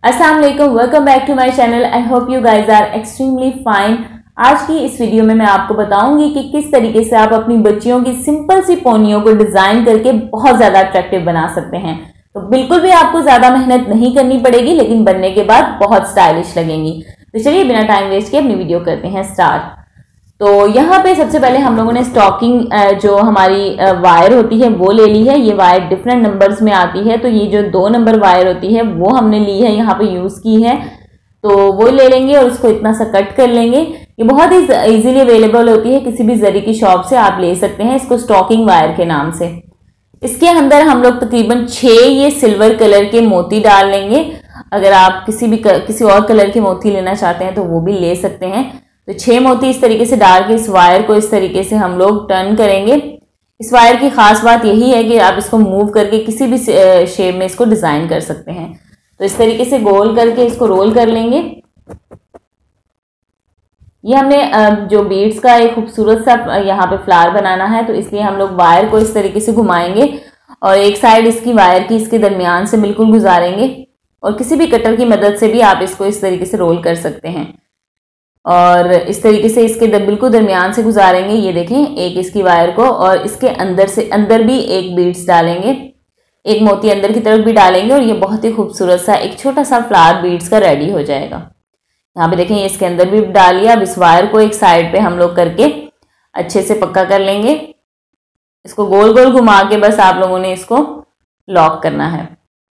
अस्सलाम वालेकुम, welcome back to my channel. I hope you guys are extremely fine. आज की इस वीडियो में मैं आपको बताऊंगी कि किस तरीके से आप अपनी बच्चियों की सिंपल सी पोनियों को डिजाइन करके बहुत ज्यादा अट्रैक्टिव बना सकते हैं। तो बिल्कुल भी आपको ज्यादा मेहनत नहीं करनी पड़ेगी, लेकिन बनने के बाद बहुत स्टाइलिश लगेंगी। तो चलिए बिना टाइम वेस्ट किए अपनी वीडियो करते हैं स्टार्ट। तो यहाँ पे सबसे पहले हम लोगों ने स्टॉकिंग जो हमारी वायर होती है वो ले ली है। ये वायर डिफरेंट नंबर्स में आती है, तो ये जो 2 नंबर वायर होती है वो हमने ली है, यहाँ पे यूज की है। तो वो ले लेंगे और उसको इतना सा कट कर लेंगे। ये बहुत ही इजीली अवेलेबल होती है, किसी भी जरी की शॉप से आप ले सकते हैं इसको, स्टॉकिंग वायर के नाम से। इसके अंदर हम लोग तकरीबन 6 ये सिल्वर कलर के मोती डाल लेंगे। अगर आप किसी और कलर के मोती लेना चाहते हैं तो वो भी ले सकते हैं। तो 6 मोती इस तरीके से डाल के इस वायर को इस तरीके से हम लोग टर्न करेंगे। इस वायर की खास बात यही है कि आप इसको मूव करके किसी भी शेप में इसको डिजाइन कर सकते हैं। तो इस तरीके से गोल करके इसको रोल कर लेंगे। ये हमने जो बीड्स का एक खूबसूरत सा यहाँ पे फ्लावर बनाना है, तो इसलिए हम लोग वायर को इस तरीके से घुमाएंगे और एक साइड इसकी वायर की इसके दरमियान से बिल्कुल गुजारेंगे। और किसी भी कटर की मदद से भी आप इसको इस तरीके से रोल कर सकते हैं और इस तरीके से इसके बिल्कुल दरमियान से गुजारेंगे। ये देखें, एक इसकी वायर को, और इसके अंदर भी एक बीड्स डालेंगे, एक मोती अंदर की तरफ भी डालेंगे और ये बहुत ही खूबसूरत सा एक छोटा सा फ्लावर बीड्स का रेडी हो जाएगा। यहाँ पे देखें, ये इसके अंदर भी डाल लिया। अब इस वायर को एक साइड पे हम लोग करके अच्छे से पक्का कर लेंगे। इसको गोल गोल घुमा के बस आप लोगों ने इसको लॉक करना है।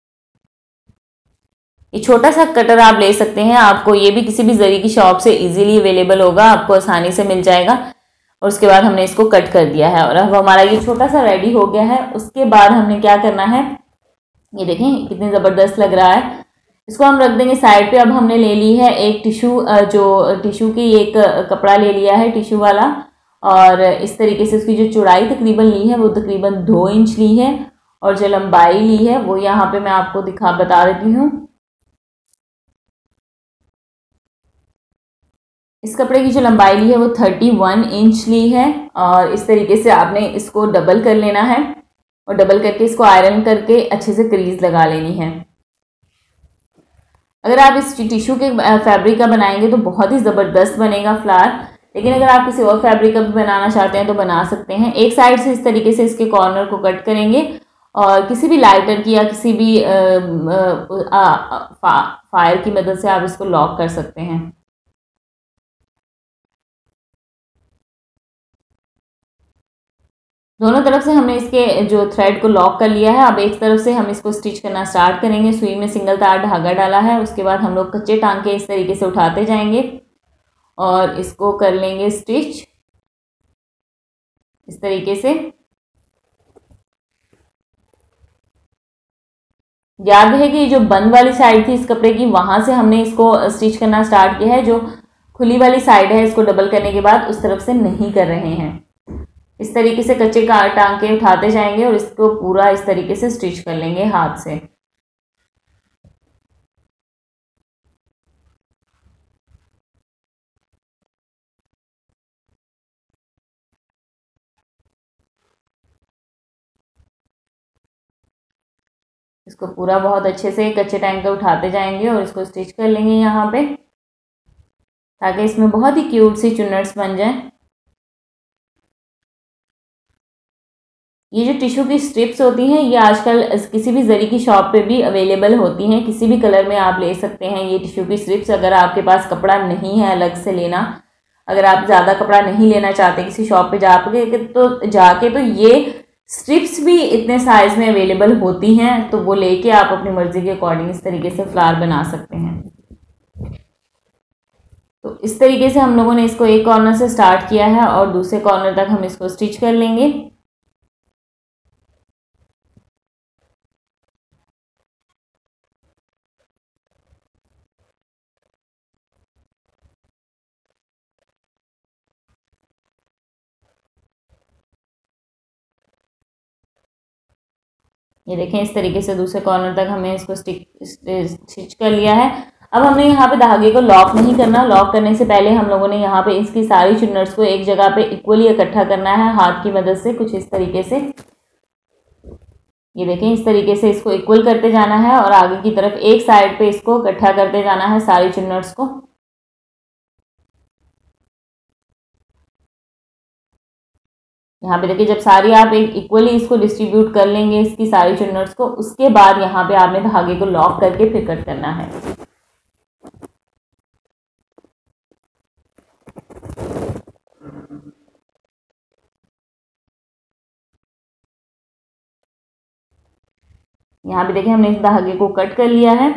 ये छोटा सा कटर आप ले सकते हैं, आपको ये भी किसी भी जरी की शॉप से इजीली अवेलेबल होगा, आपको आसानी से मिल जाएगा। और उसके बाद हमने इसको कट कर दिया है और अब हमारा ये छोटा सा रेडी हो गया है। उसके बाद हमने क्या करना है, ये देखें कितनी ज़बरदस्त लग रहा है। इसको हम रख देंगे साइड पे। अब हमने ले ली है एक टिश्यू, जो टिश्यू की एक कपड़ा ले लिया है टिश्यू वाला, और इस तरीके से उसकी जो चौड़ाई तकरीबन ली है वो तकरीबन 2 इंच ली है, और जो लंबाई ली है वो यहाँ पे मैं आपको बता देती हूँ। इस कपड़े की जो लंबाई ली है वो 31 इंच ली है। और इस तरीके से आपने इसको डबल कर लेना है और डबल करके इसको आयरन करके अच्छे से क्रीज लगा लेनी है। अगर आप इस टिश्यू के फैब्रिक का बनाएंगे तो बहुत ही ज़बरदस्त बनेगा फ्लावर, लेकिन अगर आप किसी और फैब्रिक का भी बनाना चाहते हैं तो बना सकते हैं। एक साइड से इस तरीके से इसके कॉर्नर को कट करेंगे और किसी भी लाइटर की या किसी भी फायर की मदद से आप इसको लॉक कर सकते हैं। दोनों तरफ से हमने इसके जो थ्रेड को लॉक कर लिया है। अब एक तरफ से हम इसको स्टिच करना स्टार्ट करेंगे। सुई में सिंगल तार धागा डाला है, उसके बाद हम लोग कच्चे टांके इस तरीके से उठाते जाएंगे और इसको कर लेंगे स्टिच इस तरीके से। याद रहे कि जो बंद वाली साइड थी इस कपड़े की, वहां से हमने इसको स्टिच करना स्टार्ट किया है। जो खुली वाली साइड है इसको डबल करने के बाद उस तरफ से नहीं कर रहे हैं। इस तरीके से कच्चे टांके उठाते जाएंगे और इसको पूरा इस तरीके से स्टिच कर लेंगे हाथ से। इसको पूरा बहुत अच्छे से कच्चे टांके उठाते जाएंगे और इसको स्टिच कर लेंगे यहाँ पे, ताकि इसमें बहुत ही क्यूट सी चुन्नट्स बन जाए। ये जो टिश्यू की स्ट्रिप्स होती हैं ये आजकल किसी भी जरी की शॉप पे भी अवेलेबल होती हैं, किसी भी कलर में आप ले सकते हैं ये टिश्यू की स्ट्रिप्स। अगर आपके पास कपड़ा नहीं है अलग से लेना, अगर आप ज़्यादा कपड़ा नहीं लेना चाहते किसी शॉप पे जाके तो ये स्ट्रिप्स भी इतने साइज में अवेलेबल होती हैं, तो वो लेके आप अपनी मर्जी के अकॉर्डिंग इस तरीके से फ्लावर बना सकते हैं। तो इस तरीके से हम लोगों ने इसको एक कॉर्नर से स्टार्ट किया है और दूसरे कॉर्नर तक हम इसको स्टिच कर लेंगे। ये देखें, इस तरीके से दूसरे कॉर्नर तक हमें इसको स्टिच कर लिया है। अब हमने यहाँ पे धागे को लॉक नहीं करना। लॉक करने से पहले हम लोगों ने यहाँ पे इसकी सारी चुन्नट्स को एक जगह पे इक्वली इकट्ठा करना है हाथ की मदद से, कुछ इस तरीके से। ये देखें, इस तरीके से इसको इक्वल करते जाना है और आगे की तरफ एक साइड पे इसको इकट्ठा करते जाना है सारी चुन्नट्स को। यहाँ पे देखिए, जब सारी आप एक इक्वली इसको डिस्ट्रीब्यूट कर लेंगे इसकी सारी चुन्नट्स को, उसके बाद यहाँ पे आपने धागे को लॉक करके फिर कट करना है। यहाँ पे देखिए, हमने इस धागे को कट कर लिया है।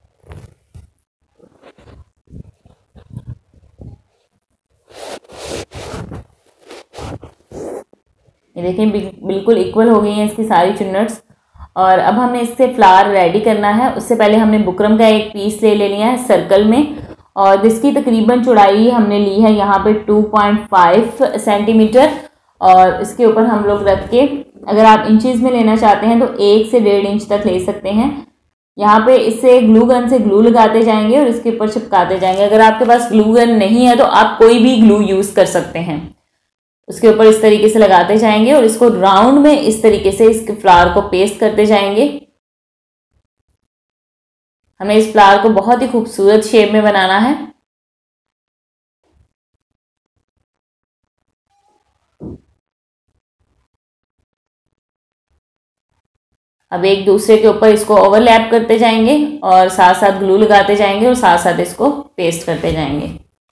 ये देखें, बिल्कुल इक्वल हो गई हैं इसकी सारी चुन्नट्स। और अब हमें इससे फ्लावर रेडी करना है। उससे पहले हमने बुकरम का एक पीस ले लिया है सर्कल में, और जिसकी तकरीबन चौड़ाई हमने ली है यहाँ पे 2.5 सेंटीमीटर। और इसके ऊपर हम लोग रख के, अगर आप इंचेस में लेना चाहते हैं तो 1 से 1.5 इंच तक ले सकते हैं। यहाँ पे इससे ग्लू गन से ग्लू लगाते जाएंगे और इसके ऊपर चिपकाते जाएंगे। अगर आपके पास ग्लू गन नहीं है तो आप कोई भी ग्लू यूज़ कर सकते हैं। उसके ऊपर इस तरीके से लगाते जाएंगे और इसको राउंड में इस तरीके से इसके फ्लावर को पेस्ट करते जाएंगे। हमें इस फ्लावर को बहुत ही खूबसूरत शेप में बनाना है। अब एक दूसरे के ऊपर इसको ओवरलैप करते जाएंगे और साथ साथ ग्लू लगाते जाएंगे और साथ साथ इसको पेस्ट करते जाएंगे।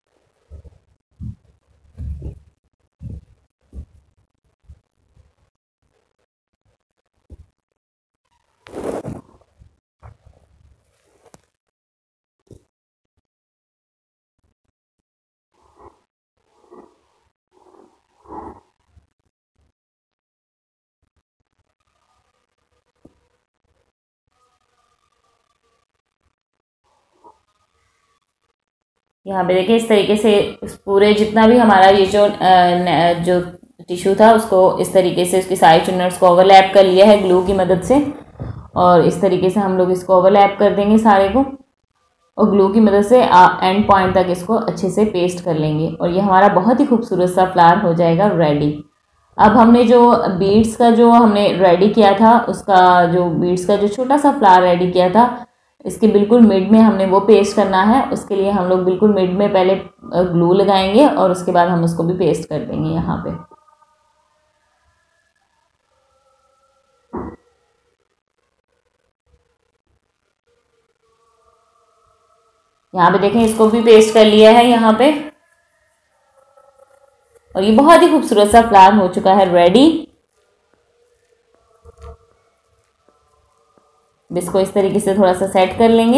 यहाँ पे देखिए, इस तरीके से पूरे जितना भी हमारा ये जो टिश्यू था उसको इस तरीके से इसकी सारी चुन्नट्स को ओवरलैप कर लिया है ग्लू की मदद से। और इस तरीके से हम लोग इसको ओवरलैप कर देंगे सारे को, और ग्लू की मदद से एंड पॉइंट तक इसको अच्छे से पेस्ट कर लेंगे। और ये हमारा बहुत ही खूबसूरत सा फ्लावर हो जाएगा रेडी। अब हमने जो बीड्स का जो हमने रेडी किया था, उसका जो बीड्स का जो छोटा सा फ्लावर रेडी किया था, इसके बिल्कुल मिड में हमने वो पेस्ट करना है। उसके लिए हम लोग बिल्कुल मिड में पहले ग्लू लगाएंगे और उसके बाद हम उसको भी पेस्ट कर देंगे यहाँ पे। यहाँ पे देखें, इसको भी पेस्ट कर लिया है यहाँ पे, और ये बहुत ही खूबसूरत सा फ्लावर हो चुका है रेडी। इसको इस तरीके से थोड़ा सा सेट कर लेंगे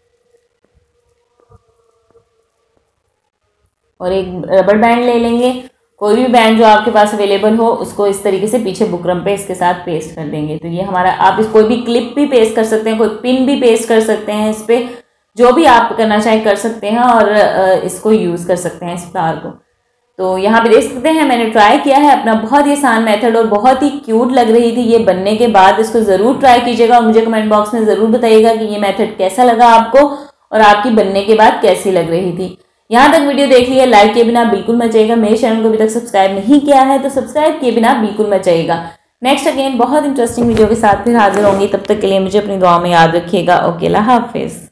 और एक रबर बैंड ले लेंगे। कोई भी बैंड जो आपके पास अवेलेबल हो उसको इस तरीके से पीछे बुकरम पे इसके साथ पेस्ट कर देंगे। तो ये हमारा, आप इस कोई भी क्लिप भी पेस्ट कर सकते हैं, कोई पिन भी पेस्ट कर सकते हैं, इस पे जो भी आप करना चाहे कर सकते हैं और इसको यूज़ कर सकते हैं इस फ्लावर को। तो यहाँ पे देख सकते हैं मैंने ट्राई किया है अपना, बहुत ही आसान मेथड और बहुत ही क्यूट लग रही थी ये बनने के बाद। इसको ज़रूर ट्राई कीजिएगा और मुझे कमेंट बॉक्स में ज़रूर बताइएगा कि ये मेथड कैसा लगा आपको और आपकी बनने के बाद कैसी लग रही थी। यहाँ तक वीडियो देख लिया, लाइक किए बिना बिल्कुल मत जाइएगा। मेरे चैनल को अभी तक सब्सक्राइब नहीं किया है तो सब्सक्राइब किए बिना बिल्कुल मत जाइएगा। नेक्स्ट अगेन बहुत इंटरेस्टिंग वीडियो के साथ फिर हाजिर होंगी, तब तक के लिए मुझे अपनी दुआ में याद रखिएगा। ओके, अल्लाह हाफिज़।